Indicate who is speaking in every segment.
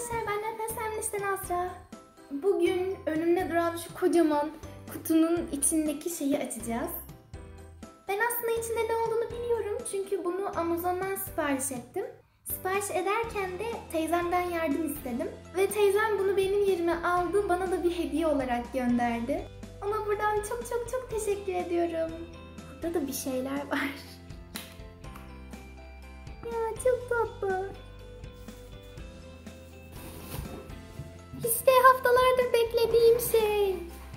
Speaker 1: arkadaşlar, ben Nefes Emniş'ten Asra. Bugün önümde duran şu kocaman kutunun içindeki şeyi açacağız. Ben aslında içinde ne olduğunu biliyorum çünkü bunu Amazon'dan sipariş ettim. Sipariş ederken de teyzemden yardım istedim. Ve teyzem bunu benim yerime aldı, bana da bir hediye olarak gönderdi. Ona buradan çok teşekkür ediyorum. Burada da bir şeyler var. Ya çok tatlı. İşte haftalardır beklediğim şey.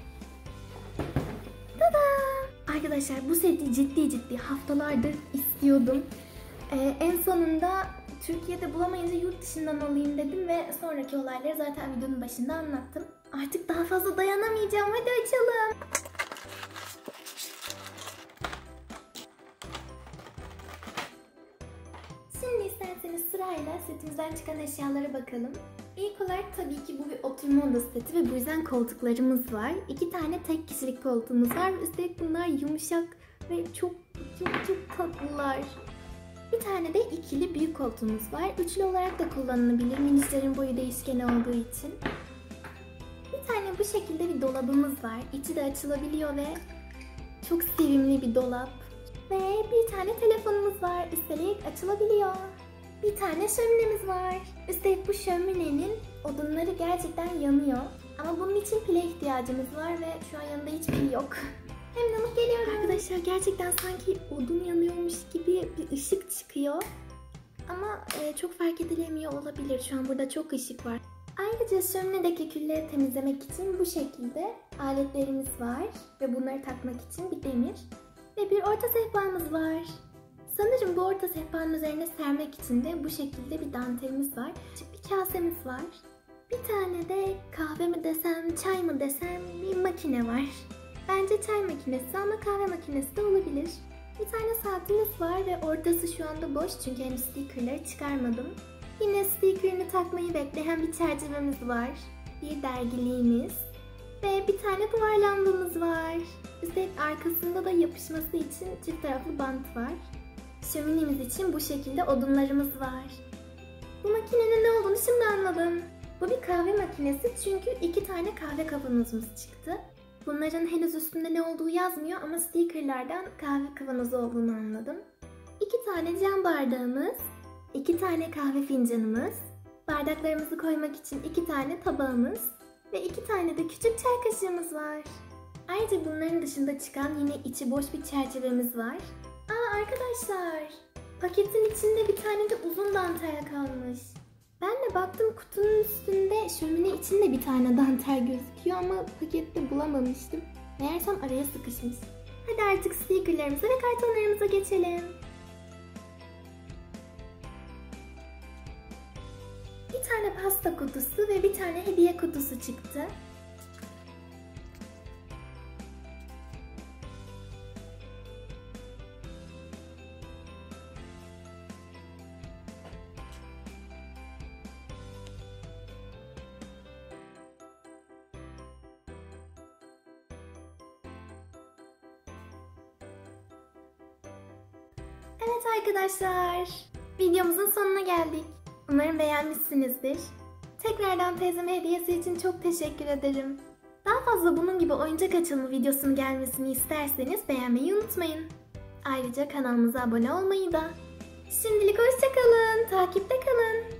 Speaker 1: Tada! Arkadaşlar bu seti ciddi haftalardır istiyordum. En sonunda Türkiye'de bulamayınca yurt dışından alayım dedim ve sonraki olayları zaten videonun başında anlattım. Artık daha fazla dayanamayacağım. Hadi açalım. Şimdi isterseniz sırayla setimizden çıkan eşyalara bakalım. İlk olarak tabii ki bu bir oturma odası seti ve bu yüzden koltuklarımız var. 2 tane tek kişilik koltuğumuz var. Üstelik bunlar yumuşak ve çok tatlılar. Bir tane de ikili büyük koltuğumuz var. Üçlü olarak da kullanılabilir. Minislerin boyu değişken olduğu için. Bir tane bu şekilde bir dolabımız var. İçi de açılabiliyor ve çok sevimli bir dolap. Ve bir tane telefonumuz var. Üstelik açılabiliyor. Bir tane şöminemiz var. Üstelik bu şöminenin odunları gerçekten yanıyor. Ama bunun için pile ihtiyacımız var ve şu an yanında hiç pil yok. Hemen alıp geliyorum. Arkadaşlar gerçekten sanki odun yanıyormuş gibi bir ışık çıkıyor. Ama çok fark edilemiyor olabilir. Şu an burada çok ışık var. Ayrıca şöminedeki külleri temizlemek için bu şekilde aletlerimiz var. Ve bunları takmak için bir demir. Ve bir orta sehpamız var. Sanırım bu orta sehpanın üzerine sermek için de bu şekilde bir dantelimiz var. Bir kasemiz var. Bir tane de kahve mi desem, çay mı desem bir makine var. Bence çay makinesi ama kahve makinesi de olabilir. Bir tane saatimiz var ve ortası şu anda boş çünkü henüz stickerları çıkarmadım. Yine stickerını takmayı bekleyen bir çerçevemiz var. Bir dergiliğimiz. Ve bir tane duvar lambamız var. Üstelik arkasında da yapışması için çift taraflı bant var. Şöminemiz için bu şekilde odunlarımız var. Bu makinenin ne olduğunu şimdi anladım. Bu bir kahve makinesi çünkü 2 tane kahve kavanozumuz çıktı. Bunların henüz üstünde ne olduğu yazmıyor ama stickerlardan kahve kavanozu olduğunu anladım. 2 tane cam bardağımız, 2 tane kahve fincanımız, bardaklarımızı koymak için 2 tane tabağımız ve 2 tane de küçük çay kaşığımız var. Ayrıca bunların dışında çıkan yine içi boş bir çerçevemiz var. Aa arkadaşlar, paketin içinde bir tane de uzun dantel kalmış. Ben de baktım kutunun üstünde şömine içinde bir tane dantel gözüküyor ama pakette bulamamıştım. Meğersem araya sıkışmış. Hadi artık stickerlarımıza ve kartonlarımıza geçelim. Bir tane pasta kutusu ve bir tane hediye kutusu çıktı. Evet arkadaşlar, videomuzun sonuna geldik. Umarım beğenmişsinizdir. Tekrardan teyzeme hediyesi için çok teşekkür ederim. Daha fazla bunun gibi oyuncak açılımı videosunun gelmesini isterseniz beğenmeyi unutmayın. Ayrıca kanalımıza abone olmayı da. Şimdilik hoşça kalın, takipte kalın.